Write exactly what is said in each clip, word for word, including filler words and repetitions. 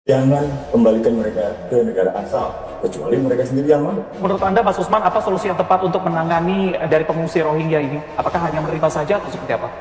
Jangan kembalikan mereka ke negara asal, kecuali mereka sendiri yang mau. Menurut Anda, Mas Usman, apa solusi yang tepat untuk menangani dari pengungsi Rohingya ini? Apakah hanya menerima saja atau seperti apa?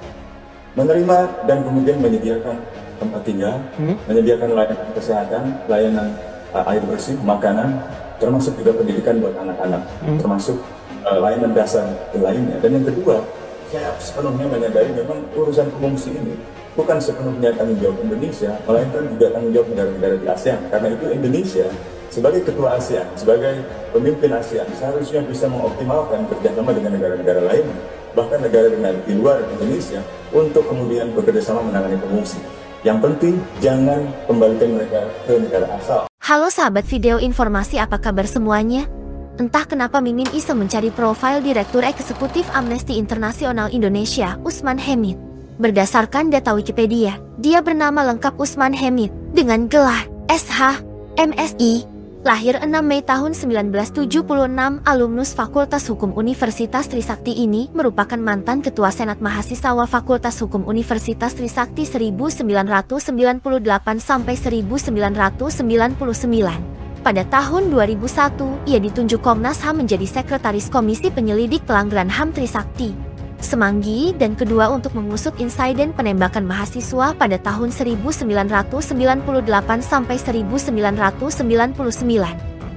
Menerima dan kemudian menyediakan tempat tinggal, hmm? menyediakan layanan kesehatan, layanan uh, air bersih, makanan, termasuk juga pendidikan buat anak-anak, hmm? termasuk uh, layanan dasar lainnya. Dan yang kedua, saya sepenuhnya menyadari memang urusan pengungsi ini bukan sepenuhnya tanggung jawab Indonesia, melainkan juga tanggung jawab negara-negara di ASEAN. Karena itu Indonesia sebagai ketua ASEAN, sebagai pemimpin ASEAN, seharusnya bisa mengoptimalkan kerjasama dengan negara-negara lain, bahkan negara dengan di luar Indonesia, untuk kemudian bekerjasama menangani pengungsi. Yang penting, jangan kembalikan mereka ke negara asal. Halo sahabat video informasi, apa kabar semuanya? Entah kenapa Mimin iseng mencari profil Direktur Eksekutif Amnesty International Indonesia, Usman Hamid. Berdasarkan data Wikipedia, dia bernama lengkap Usman Hamid, dengan gelar S H, M Si. Lahir enam Mei tahun seribu sembilan ratus tujuh puluh enam, alumnus Fakultas Hukum Universitas Trisakti ini merupakan mantan Ketua Senat Mahasiswa Fakultas Hukum Universitas Trisakti seribu sembilan ratus sembilan puluh delapan sampai seribu sembilan ratus sembilan puluh sembilan. Pada tahun dua ribu satu, ia ditunjuk Komnas H A M menjadi Sekretaris Komisi Penyelidik Pelanggaran H A M Trisakti Semanggi, dan kedua untuk mengusut insiden penembakan mahasiswa pada tahun seribu sembilan ratus sembilan puluh delapan sampai seribu sembilan ratus sembilan puluh sembilan.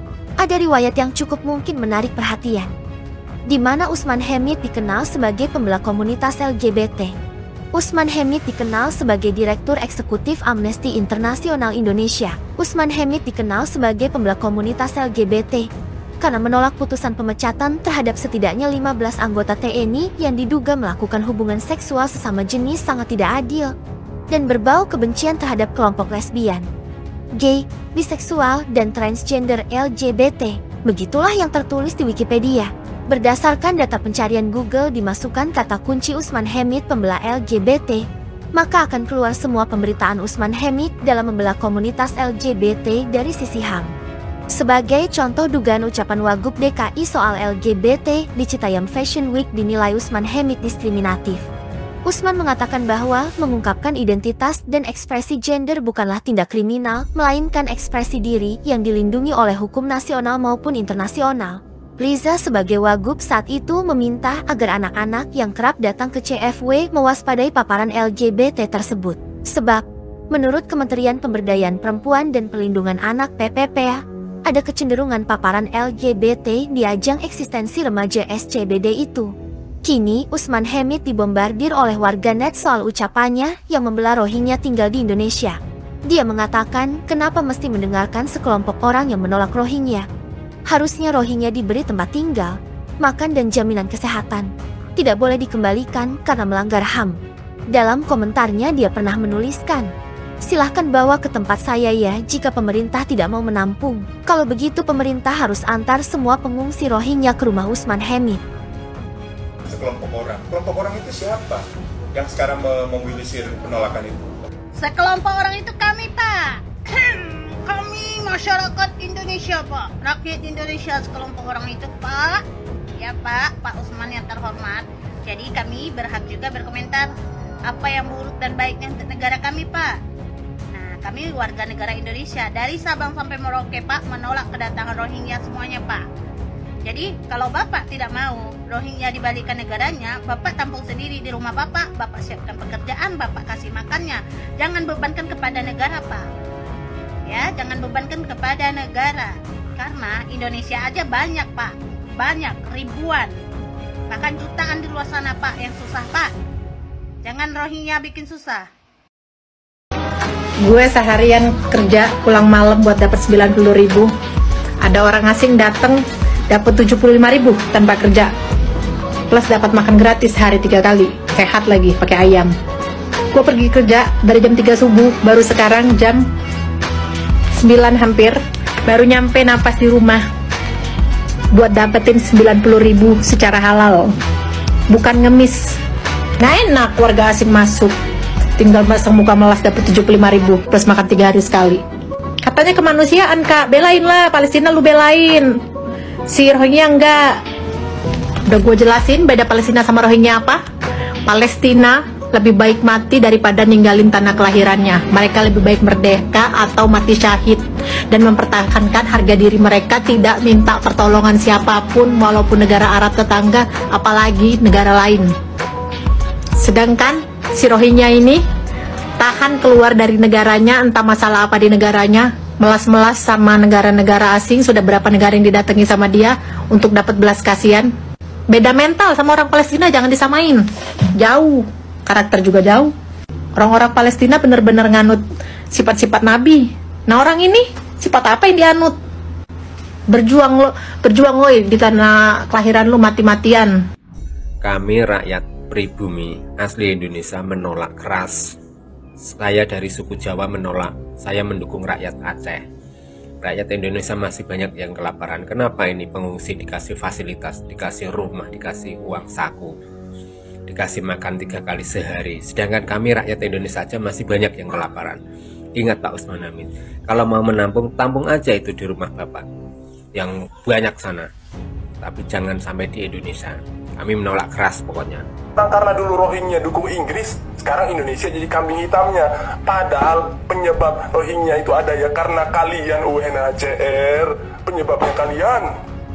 Ada riwayat yang cukup mungkin menarik perhatian, di mana Usman Hamid dikenal sebagai pembela komunitas L G B T. Usman Hamid dikenal sebagai Direktur Eksekutif Amnesty International Indonesia. Usman Hamid dikenal sebagai pembela komunitas L G B T karena menolak putusan pemecatan terhadap setidaknya lima belas anggota T N I yang diduga melakukan hubungan seksual sesama jenis sangat tidak adil dan berbau kebencian terhadap kelompok lesbian, gay, biseksual, dan transgender L G B T. Begitulah yang tertulis di Wikipedia. Berdasarkan data pencarian Google, dimasukkan kata kunci Usman Hamid pembela L G B T, maka akan keluar semua pemberitaan Usman Hamid dalam membela komunitas L G B T dari sisi H A M. Sebagai contoh, dugaan ucapan Wagub D K I soal L G B T di Citayam Fashion Week dinilai Usman Hamid diskriminatif. Usman mengatakan bahwa mengungkapkan identitas dan ekspresi gender bukanlah tindak kriminal, melainkan ekspresi diri yang dilindungi oleh hukum nasional maupun internasional. Liza sebagai Wagub saat itu meminta agar anak-anak yang kerap datang ke C F W mewaspadai paparan L G B T tersebut. Sebab, menurut Kementerian Pemberdayaan Perempuan dan Perlindungan Anak P P P A, ada kecenderungan paparan L G B T di ajang eksistensi remaja S C B D itu. Kini, Usman Hamid dibombardir oleh warganet soal ucapannya yang membela Rohingya tinggal di Indonesia. Dia mengatakan, kenapa mesti mendengarkan sekelompok orang yang menolak Rohingya? Harusnya Rohingya diberi tempat tinggal, makan, dan jaminan kesehatan. Tidak boleh dikembalikan karena melanggar H A M. Dalam komentarnya dia pernah menuliskan, silahkan bawa ke tempat saya ya jika pemerintah tidak mau menampung. Kalau begitu pemerintah harus antar semua pengungsi Rohingya ke rumah Usman Hamid. Sekelompok orang. Kelompok orang itu siapa yang sekarang memobilisir penolakan itu? Sekelompok orang itu kami, Pak. Kami masyarakat Indonesia, Pak. Rakyat Indonesia, sekelompok orang itu, Pak. Ya, Pak. Pak Usman yang terhormat. Jadi kami berhak juga berkomentar apa yang buruk dan baiknya untuk negara kami, Pak. Kami warga negara Indonesia, dari Sabang sampai Merauke, Pak, menolak kedatangan Rohingya semuanya, Pak. Jadi, kalau Bapak tidak mau Rohingya dibalikan negaranya, Bapak tampung sendiri di rumah Bapak, Bapak siapkan pekerjaan, Bapak kasih makannya. Jangan bebankan kepada negara, Pak. Ya, jangan bebankan kepada negara. Karena Indonesia aja banyak, Pak. Banyak, ribuan. Bahkan jutaan di luar sana, Pak, yang susah, Pak. Jangan Rohingya bikin susah. Gue seharian kerja pulang malam buat dapat sembilan puluh ribu. Ada orang asing datang dapat tujuh puluh lima ribu tanpa kerja. Plus dapat makan gratis hari tiga kali. Sehat lagi pakai ayam. Gue pergi kerja dari jam tiga subuh, baru sekarang jam sembilan hampir baru nyampe napas di rumah buat dapetin sembilan puluh ribu secara halal. Bukan ngemis. Nah, enak warga asing masuk. Tinggal pasang muka melas dapat tujuh puluh lima ribu plus makan tiga hari sekali. Katanya kemanusiaan, Kak. Belain lah, Palestina lu belain. Si Rohingya enggak. Udah gue jelasin beda Palestina sama Rohingya apa. Palestina lebih baik mati daripada ninggalin tanah kelahirannya. Mereka lebih baik merdeka atau mati syahid dan mempertahankan harga diri mereka, tidak minta pertolongan siapapun, walaupun negara Arab tetangga, apalagi negara lain. Sedangkan si Rohingya ini tahan keluar dari negaranya, entah masalah apa di negaranya, melas-melas sama negara-negara asing. Sudah berapa negara yang didatangi sama dia untuk dapat belas kasihan. Beda mental sama orang Palestina, jangan disamain. Jauh, karakter juga jauh. Orang-orang Palestina benar-benar nganut sifat-sifat Nabi. Nah orang ini sifat apa yang dianut? Berjuang lo, berjuang lo di tanah kelahiran lo mati-matian. Kami rakyat pribumi asli Indonesia menolak keras. Saya dari suku Jawa menolak. Saya mendukung rakyat Aceh. Rakyat Indonesia masih banyak yang kelaparan. Kenapa ini pengungsi dikasih fasilitas, dikasih rumah, dikasih uang saku, dikasih makan tiga kali sehari, sedangkan kami rakyat Indonesia aja masih banyak yang kelaparan. Ingat Pak Usman Hamid, kalau mau menampung, tampung aja itu di rumah Bapak yang banyak sana, tapi jangan sampai di Indonesia. Kami menolak keras pokoknya. Karena dulu Rohingya dukung Inggris, sekarang Indonesia jadi kambing hitamnya. Padahal penyebab Rohingya itu ada ya karena kalian U N H C R. Penyebabnya kalian.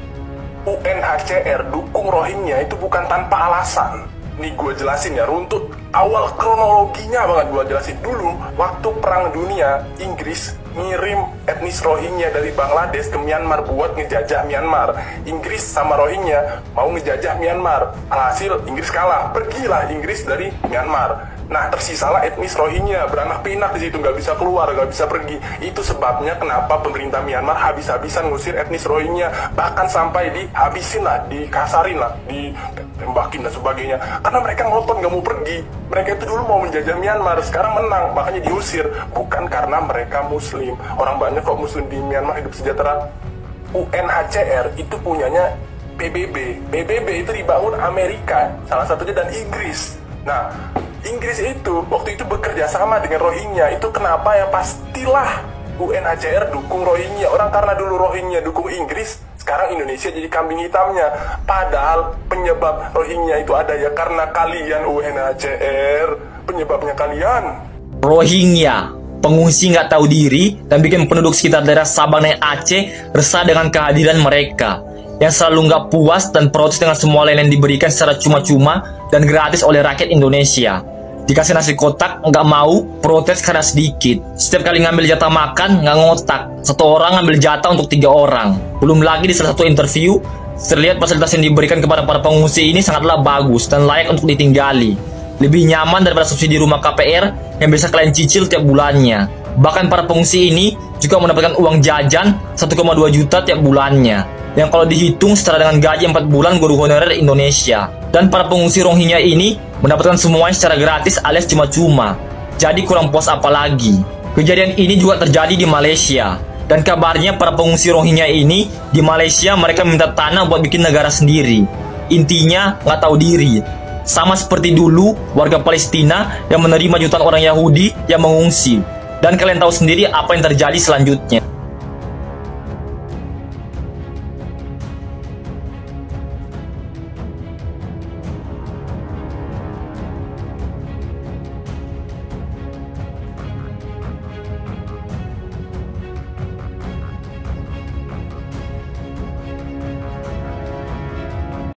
U N H C R dukung Rohingya itu bukan tanpa alasan. Nih gue jelasin ya, runtut awal kronologinya banget gue jelasin dulu. Waktu Perang Dunia, Inggris ngirim etnis Rohingya dari Bangladesh ke Myanmar buat ngejajah Myanmar. Inggris sama Rohingya mau ngejajah Myanmar. Alhasil Inggris kalah, pergilah Inggris dari Myanmar. Nah tersisalah etnis Rohingya, beranak pinak di situ, nggak bisa keluar, nggak bisa pergi. Itu sebabnya kenapa pemerintah Myanmar habis-habisan ngusir etnis Rohingya, bahkan sampai dihabisin lah, dikasarin lah, ditembakin dan sebagainya. Karena mereka ngotot nggak mau pergi. Mereka itu dulu mau menjajah Myanmar, sekarang menang, makanya diusir. Bukan karena mereka Muslim. Orang banyak kok Muslim di Myanmar hidup sejahtera. U N H C R itu punyanya P B B. P B B itu dibangun Amerika, salah satunya, dan Inggris. Nah, Inggris itu waktu itu bekerja sama dengan Rohingya. Itu kenapa ya pastilah U N H C R dukung Rohingya. Orang karena dulu Rohingya dukung Inggris, sekarang Indonesia jadi kambing hitamnya. Padahal penyebab Rohingya itu ada ya karena kalian U N H C R. Penyebabnya kalian. Rohingya, pengungsi nggak tahu diri dan bikin penduduk sekitar daerah Sabang dan Aceh resah dengan kehadiran mereka, yang selalu nggak puas dan protes dengan semua lain yang diberikan secara cuma-cuma dan gratis oleh rakyat Indonesia. Dikasih nasi kotak, nggak mau, protes karena sedikit. Setiap kali ngambil jatah makan, nggak ngotak. Satu orang ngambil jatah untuk tiga orang. Belum lagi di salah satu interview, terlihat fasilitas yang diberikan kepada para pengungsi ini sangatlah bagus dan layak untuk ditinggali. Lebih nyaman daripada subsidi rumah K P R yang bisa kalian cicil tiap bulannya. Bahkan para pengungsi ini juga mendapatkan uang jajan satu koma dua juta tiap bulannya, yang kalau dihitung secara dengan gaji empat bulan guru honorer Indonesia. Dan para pengungsi Rohingya ini mendapatkan semuanya secara gratis alias cuma-cuma. Jadi kurang puas apa lagi. Kejadian ini juga terjadi di Malaysia. Dan kabarnya para pengungsi Rohingya ini di Malaysia mereka minta tanah buat bikin negara sendiri. Intinya nggak tahu diri. Sama seperti dulu warga Palestina yang menerima jutaan orang Yahudi yang mengungsi. Dan kalian tahu sendiri apa yang terjadi selanjutnya.